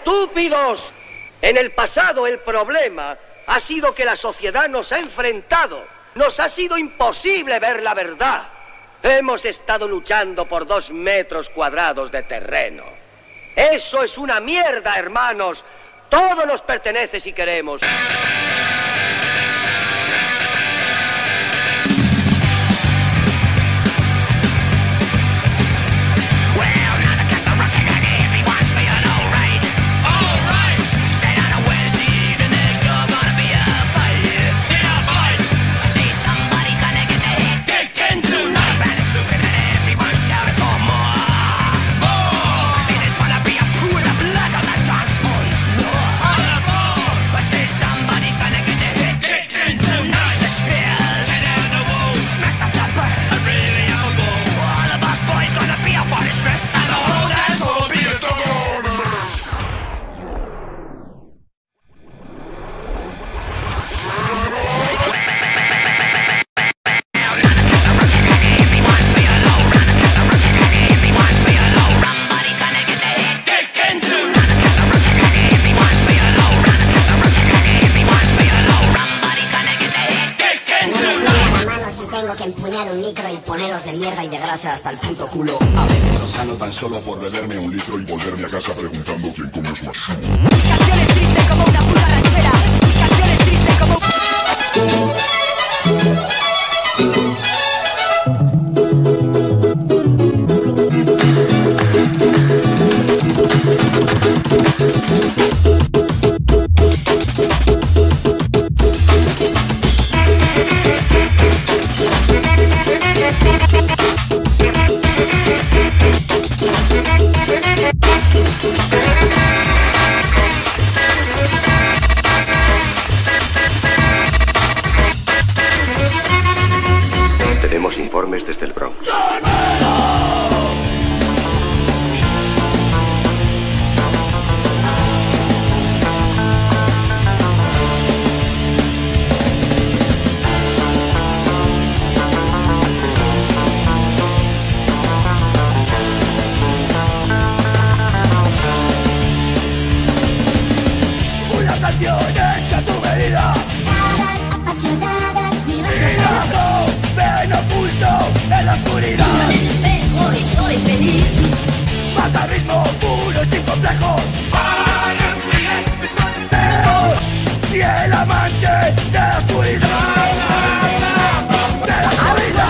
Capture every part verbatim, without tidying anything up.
estúpidos! En el pasado el problema ha sido que la sociedad nos ha enfrentado. Nos ha sido imposible ver la verdad. Hemos estado luchando por dos metros cuadrados de terreno. Eso es una mierda, hermanos. Todo nos pertenece si queremos. Hasta el puto culo. A veces los gano tan solo por beberme un litro y volverme a casa preguntando quién comió su mashu. Canciones tristes como una puta ranchera. Canciones tristes como... Tenemos informes desde el Bronx. Una canción hecha a tu medida. Apasionadas, Mirando, ven oculto en la oscuridad. miro en el espejo y soy feliz. Macarrismo puro y sin complejos. Ser fiel amante de la oscuridad. De la oscuridad.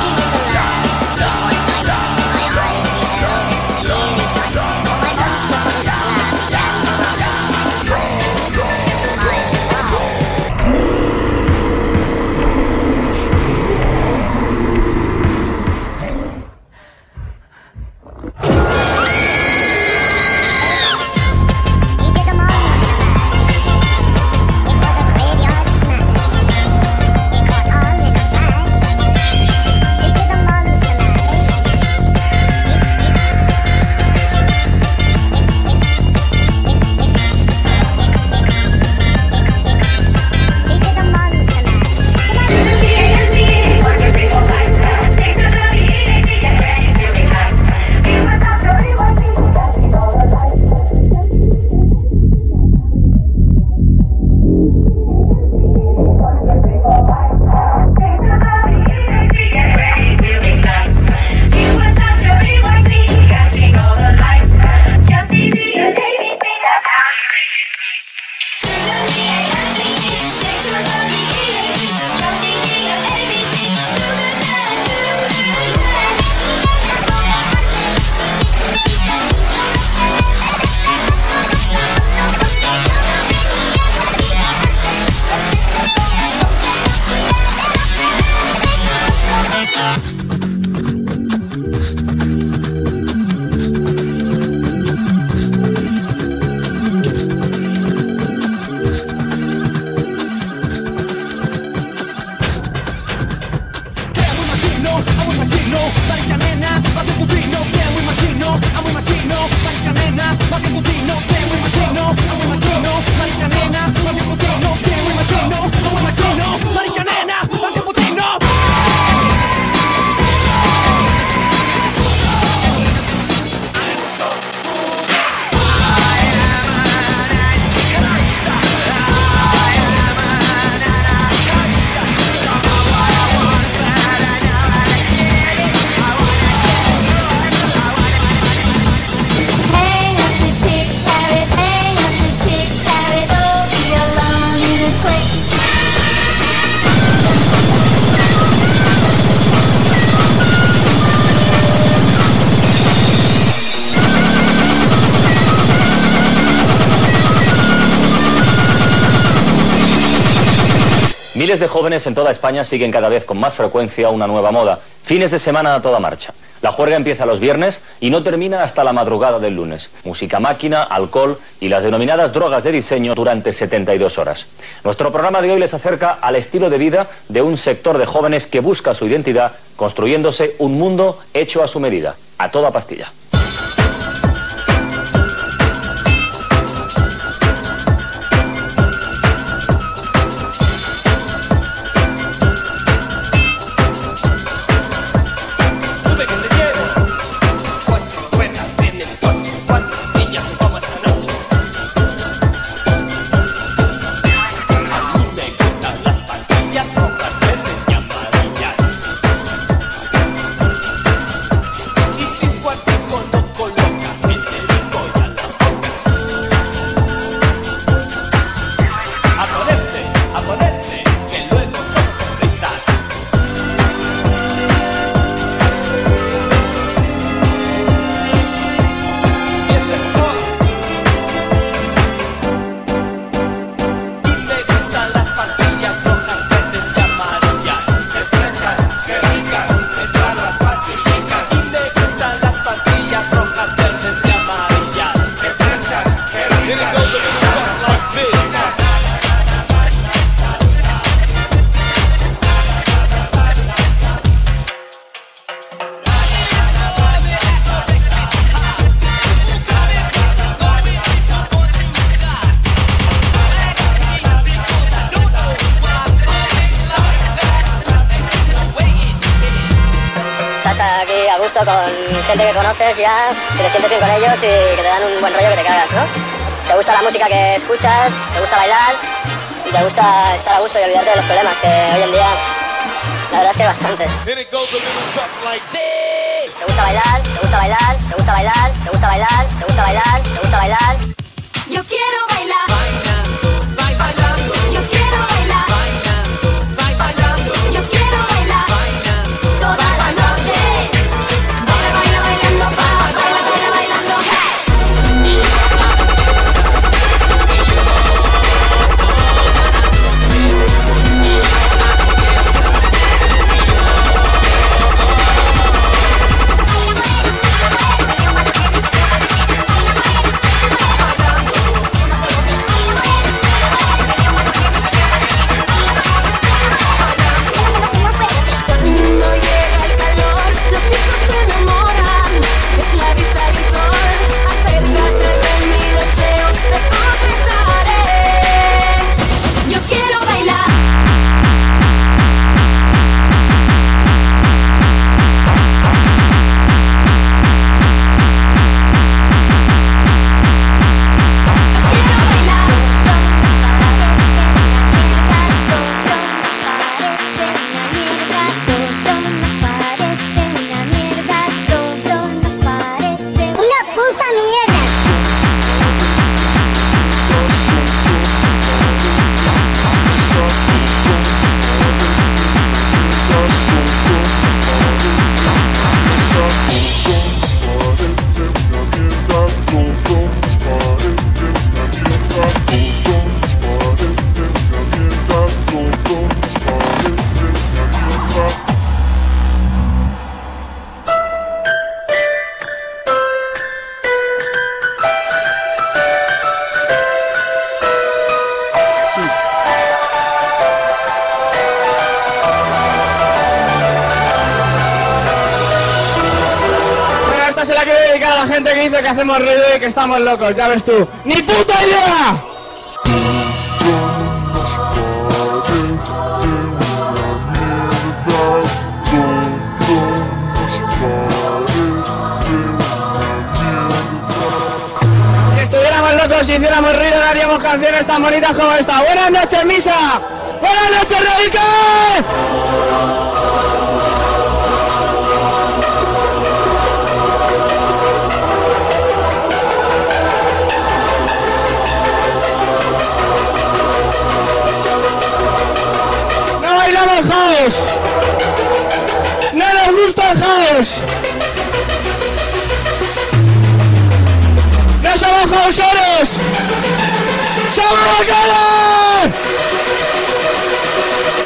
Miles de jóvenes en toda España siguen cada vez con más frecuencia una nueva moda. Fines de semana a toda marcha. La juerga empieza los viernes y no termina hasta la madrugada del lunes. Música máquina, alcohol y las denominadas drogas de diseño durante setenta y dos horas. Nuestro programa de hoy les acerca al estilo de vida de un sector de jóvenes que busca su identidad construyéndose un mundo hecho a su medida, a toda pastilla. Aquí a gusto con gente que conoces ya, que te sientes bien con ellos y que te dan un buen rollo que te cagas, ¿no? Te gusta la música que escuchas, te gusta bailar y te gusta estar a gusto y olvidarte de los problemas, que hoy en día la verdad es que hay bastantes. Te gusta bailar, te gusta bailar, te gusta bailar, te gusta bailar, te gusta bailar, te gusta bailar. Yo quiero bailar. Bailando, bailando. Yo quiero bailar. Bailando, bailando. Yo quiero bailar. Bailando, toda la noche. Baila, baila, bailando, pa, baila, baila, bailando, hey. Se la quiero dedicar a la gente que dice que hacemos ruido y que estamos locos, ya ves tú. ¡Ni puta idea! Si estuviéramos locos y hiciéramos ruido, no haríamos canciones tan bonitas como esta. ¡Buenas noches, Misa! ¡Buenas noches, Radicales! bailamos house. No nos gusta el house. No somos houseeros. ¡Somos rockeros!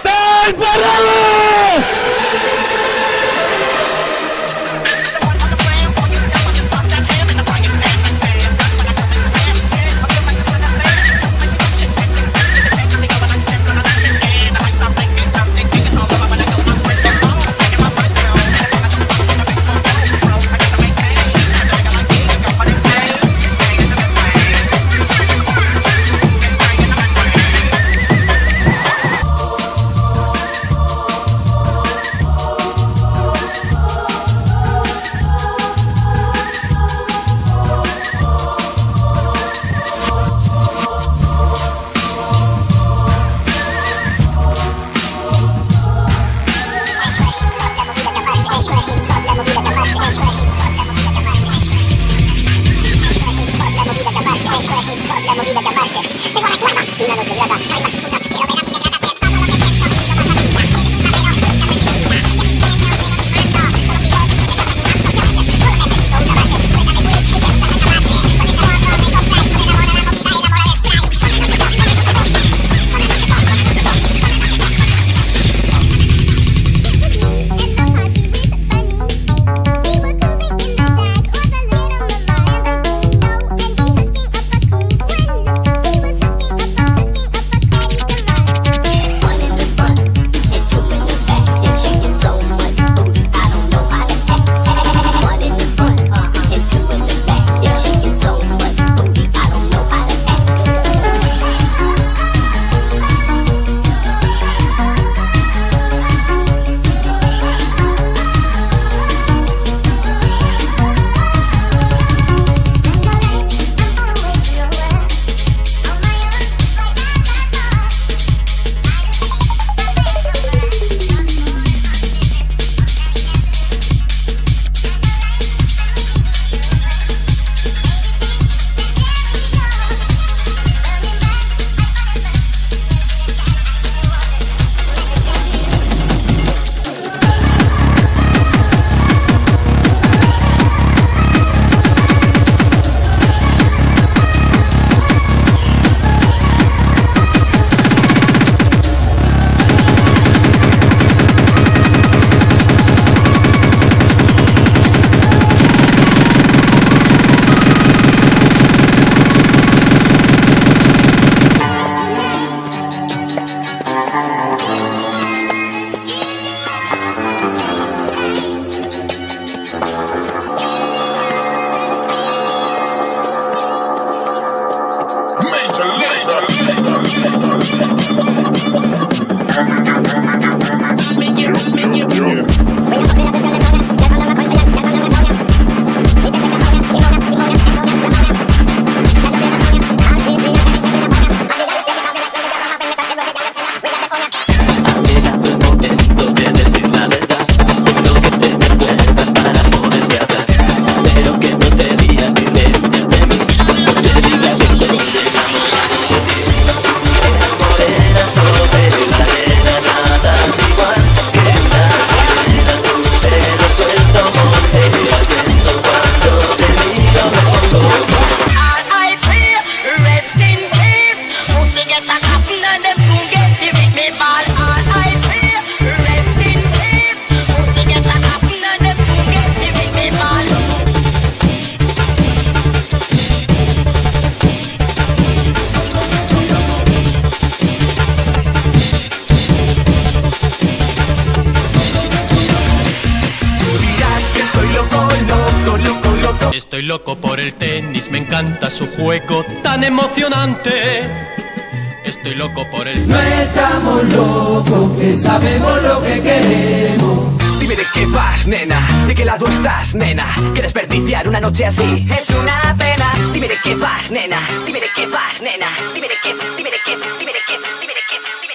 Estoy loco por el tenis, me encanta su juego tan emocionante. Estoy loco por el... No estamos locos, que sabemos lo que queremos. Dime de qué vas, nena, de qué lado estás, nena. Que desperdiciar una noche así es una pena. Dime de qué vas, nena, dime de qué vas, nena. Dime de qué, dime de qué, dime de qué, dime de qué.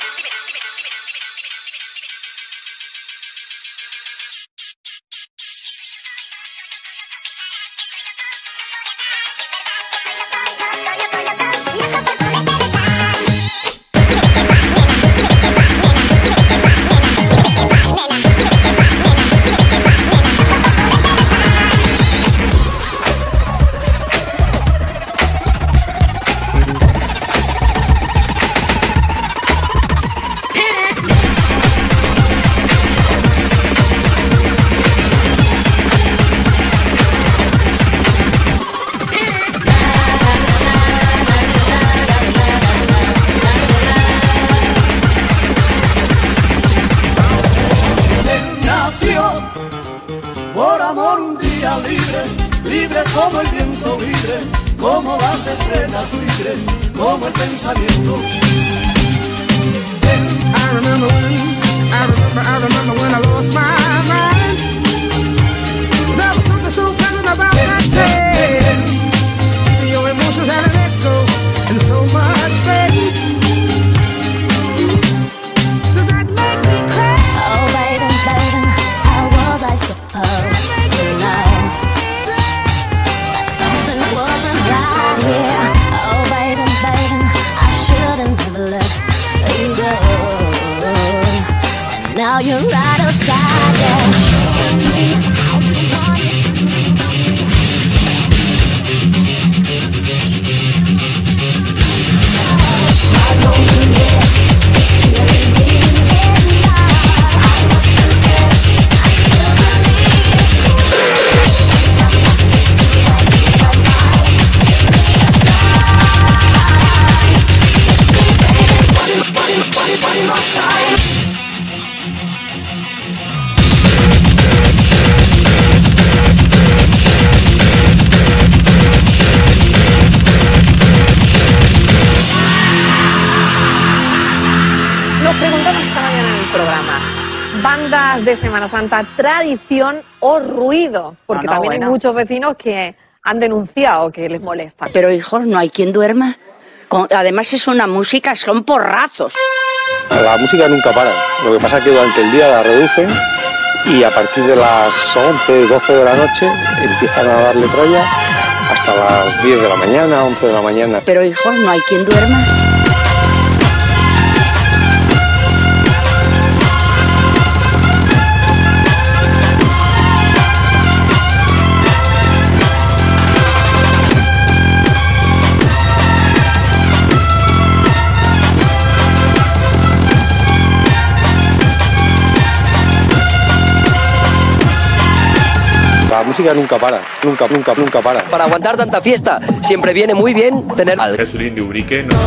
Como el viento libre, como las estrellas libres, como el pensamiento. I remember when, I remember, I remember when I lost my mind. There was something so pleasant about that day. Your emotions had an echo in so much space. Does that make me cry? Oh baby, baby, how was I supposed to know? Yeah. Oh baby, baby, I shouldn't have let you go. And now you're right outside, yeah. I know you miss, it's killing me inside. I was the best, I still believe it's Nos preguntamos esta mañana en el programa, bandas de Semana Santa, tradición o ruido, porque no, no, también bueno. hay muchos vecinos que han denunciado que les molesta. Pero hijos, no hay quien duerma. Con- Además es una música, son porrazos. La música nunca para, lo que pasa es que durante el día la reducen y a partir de las once, doce de la noche empiezan a darle tralla hasta las diez de la mañana, once de la mañana. Pero hijos, no hay quien duerma. La música nunca para, nunca, nunca, nunca para. Para aguantar tanta fiesta, siempre viene muy bien tener al Jesulín de Ubrique. No.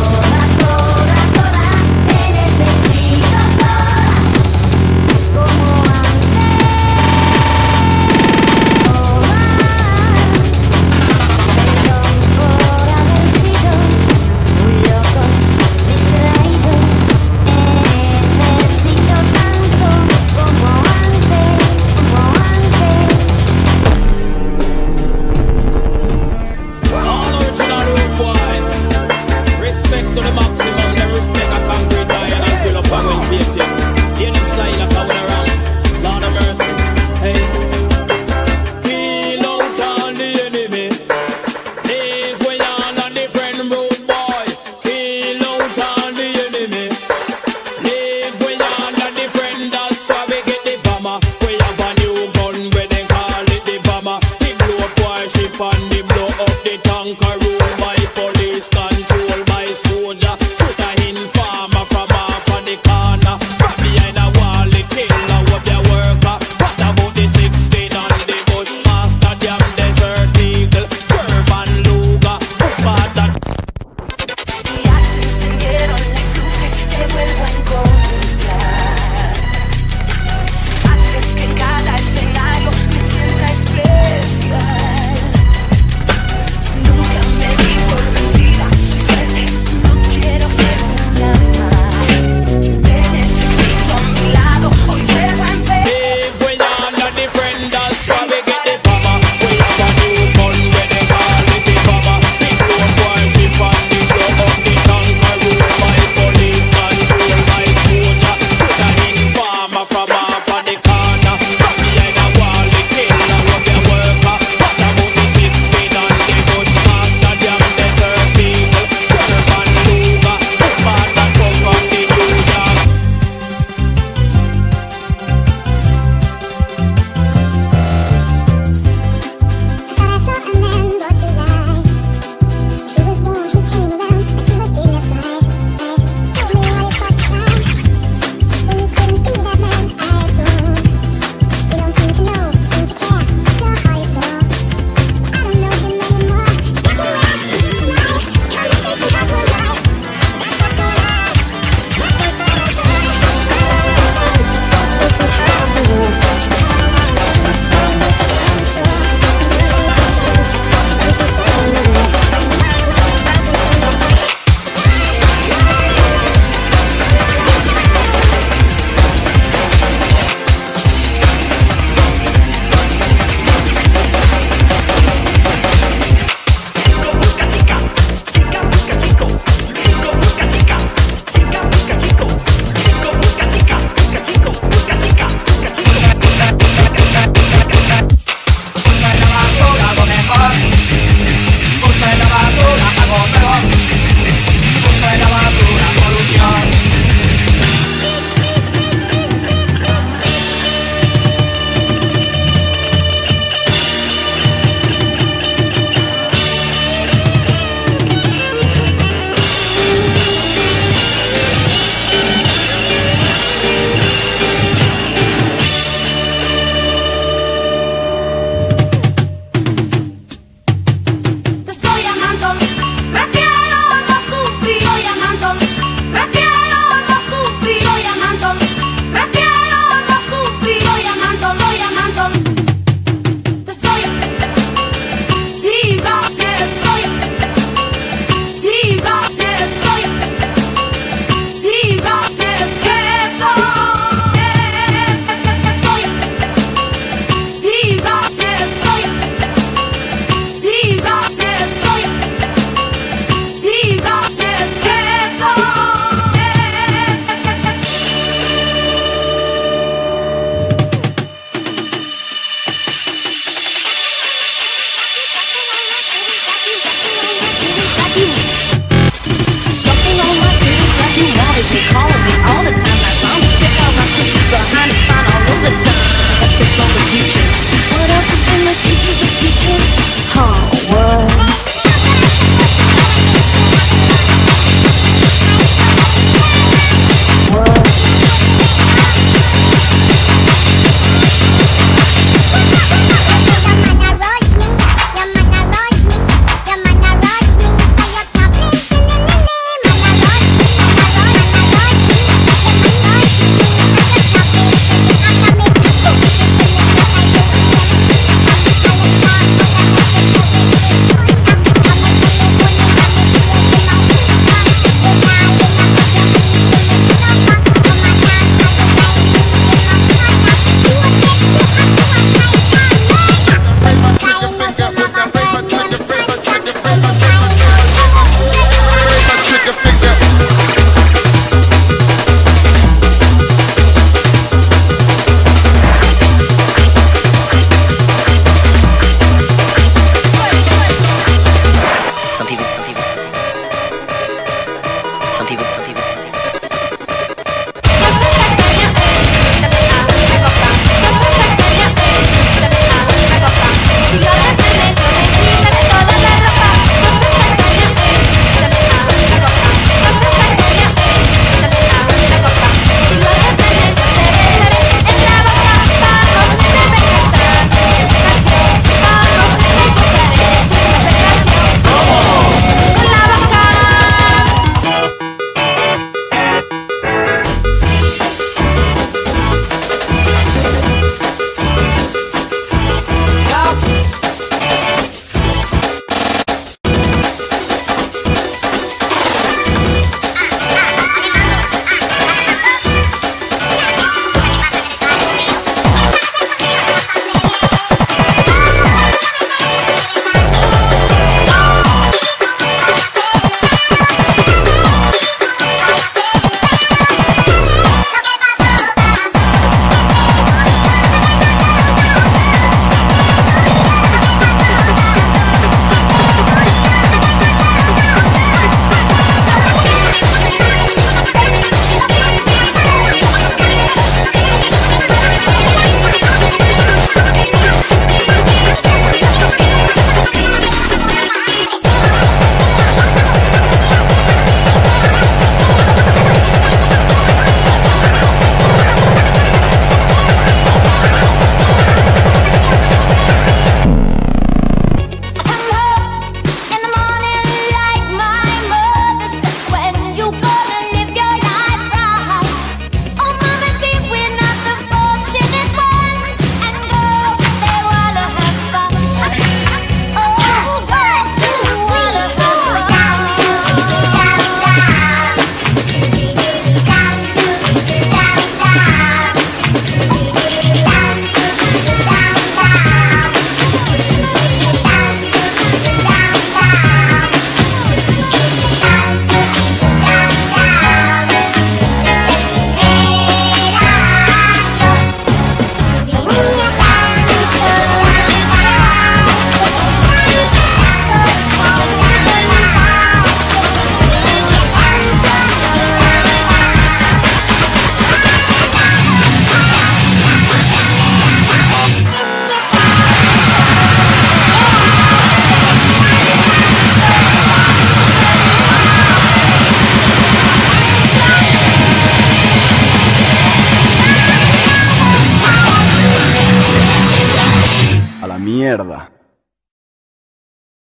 on the blow up the tank a roll by police control my soldier. Put a informer from off on the corner. From behind a wall the killer of the worker. What about the sixteen and the bushmaster? Damn desert eagle, German Luger, bushmaster. Ya se encendieron las luces, te vuelvo a encontrar. Haces que cada escenario me sienta especial. Nunca me di por vencida, soy fuerte, no quiero ser una más. Te necesito a mi lado, hoy vuelvo a empezar. If we not the defenders, so we get the power. We have a new gun where they call it the power. The clone worship and the blow up the tank a roll by police control my soldier. Put a informer from off on the corner. From behind a wall the killer of the worker. What about the sixteen and the bushmaster? Damn desert people, German Luger, bushmaster come from the New York. Thought I saw a man brought to life. She was born, she came around, she was dignified. Told me how it was to cry. When you couldn't be that man I adored. You don't seem to know, seem to care, it's your heart is for. I don't know him anymore. Stuck in where he used to lie. Conversation has run dry. That's what's going on. That's what's going on. This is how we live. Te estoy amando, prefiero no sufrir. Estoy amando, prefiero no sufrir. Estoy amando, prefiero no sufrir. Estoy amando, estoy amando. Te estoy. Si va a ser, estoy. Si va a ser, estoy. Si va a ser, que soy. Estoy. Si va a ser, estoy. Si va a ser, estoy. Si va a ser, que soy.